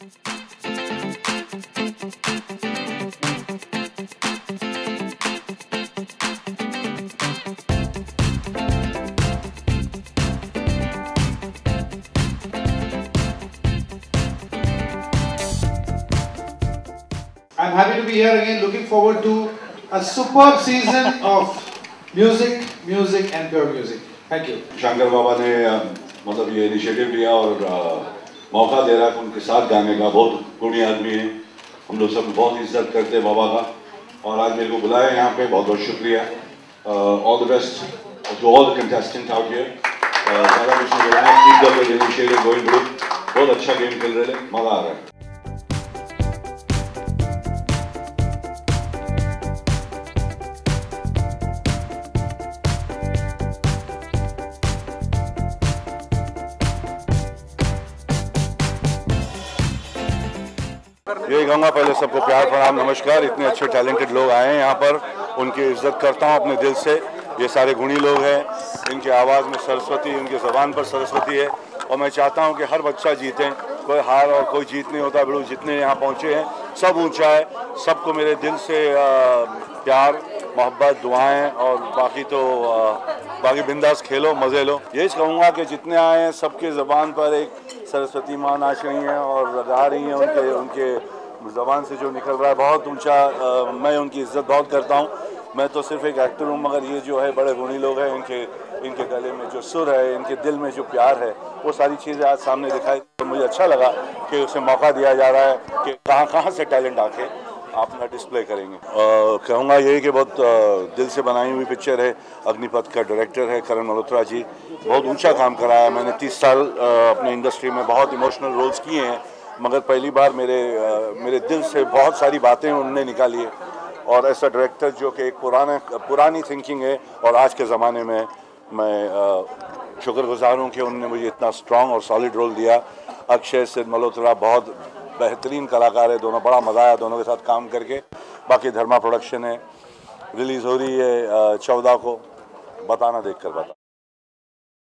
I'm happy to be here again, looking forward to a superb season of music and pure music. Thank you. Shankar बाबा ने मतलब ये initiative लिया और मौका दे रहा है उनके साथ गाने का। बहुत गुणी आदमी है, हम लोग सब बहुत इज्जत करते हैं बाबा का, और आज मेरे को बुलाया यहाँ पे, बहुत बहुत शुक्रिया। All the best to all the contestants out here. सारा कुछ keep the initiative going good, बहुत अच्छा गेम खेल रहे हैं, मजा आ रहा है। यही कहूँगा, पहले सबको प्यार प्रणाम नमस्कार। इतने अच्छे टैलेंटेड लोग आए हैं यहाँ पर, उनकी इज्जत करता हूँ अपने दिल से। ये सारे गुणी लोग हैं, इनकी आवाज़ में सरस्वती, इनकी ज़बान पर सरस्वती है, और मैं चाहता हूँ कि हर बच्चा जीते। कोई हार और कोई जीत नहीं होता। बिल्कुल जितने यहाँ पहुँचे हैं सब ऊँचा है। सबको मेरे दिल से प्यार मोहब्बत दुआएं, और बाकी तो बाकी बिंदास खेलो मज़े लो। यही कहूँगा कि जितने आए हैं सबके ज़बान पर एक सरस्वती माँ नाच रही हैं और गा रही हैं। उनके ज़बान से जो निकल रहा है बहुत ऊंचा। मैं उनकी इज्जत बहुत करता हूँ। मैं तो सिर्फ एक एक्टर हूँ, मगर ये जो है बड़े गुणी लोग हैं। इनके गले में जो सुर है, इनके दिल में जो प्यार है, वो सारी चीज़ें आज सामने दिखाई। तो मुझे अच्छा लगा कि उसे मौका दिया जा रहा है कि कहाँ से टैलेंट आके अपना डिस्प्ले करेंगे। कहूँगा यही कि बहुत दिल से बनाई हुई पिक्चर है। अग्निपथ का डायरेक्टर है करण मल्होत्रा जी, बहुत ऊंचा काम करा है। मैंने 30 साल अपने इंडस्ट्री में बहुत इमोशनल रोल्स किए हैं, मगर पहली बार मेरे दिल से बहुत सारी बातें उन्होंने निकाली है। और ऐसा डायरेक्टर जो कि एक पुरानी थिंकिंग है, और आज के ज़माने में मैं शुक्रगुजार हूँ कि उन्होंने मुझे इतना स्ट्रॉन्ग और सॉलिड रोल दिया। अक्षय सिद्ध मल्होत्रा बहुत बेहतरीन कलाकार है, दोनों बड़ा मज़ा आया दोनों के साथ काम करके। बाकी धर्मा प्रोडक्शन है, रिलीज़ हो रही है 14 को, बताना देख कर बता।